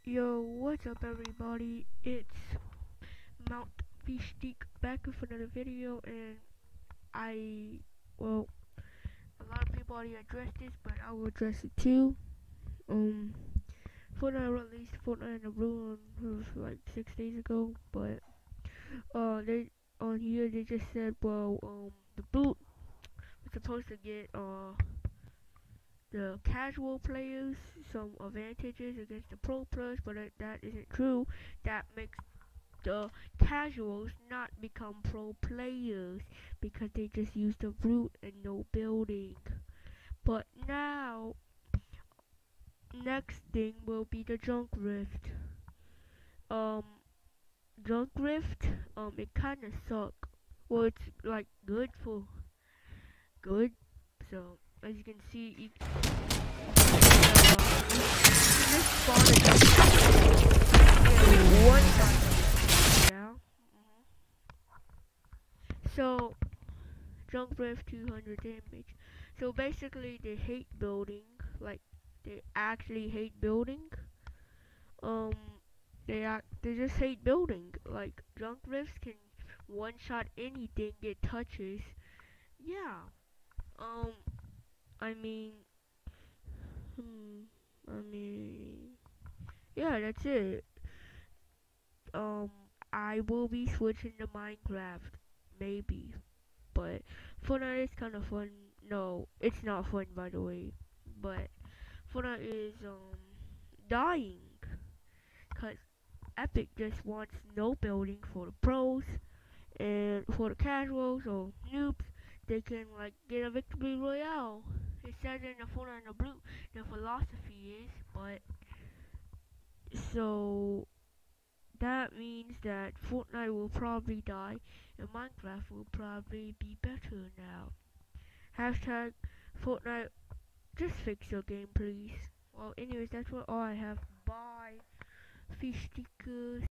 Yo, what's up everybody? It's Mount Fishstick back with another video, and well, a lot of people already addressed this, but I will address it too. Um, Fortnite released Fortnite in the Blue like 6 days ago, but they on here they just said, well, the boot was supposed to get the casual players some advantages against the pro players, but that isn't true. That makes the casuals not become pro players because they just use the root and no building. But now, next thing will be the junk rift. Um, Junk rift, it kinda suck. Well, it's like good. So as you can see, this spawn is one diamond. Yeah. So junk rift 200 damage. So basically, they hate building. Like they actually hate building. Um, they just hate building. Like junk rifts can one shot anything it touches. Yeah. Um, I mean, hmm, I mean, yeah, that's it. Um, I will be switching to Minecraft, maybe, but Fortnite is kind of fun. No, it's not fun, by the way. But Fortnite is dying, cause Epic just wants no building for the pros, and for the casuals or noobs, they can like get a victory royale. It says in the Fortnite in the Blue, the philosophy is, but so that means that Fortnite will probably die and Minecraft will probably be better now. Hashtag Fortnite, just fix your game please. Well anyways, that's all I have. Bye. Fish stickers.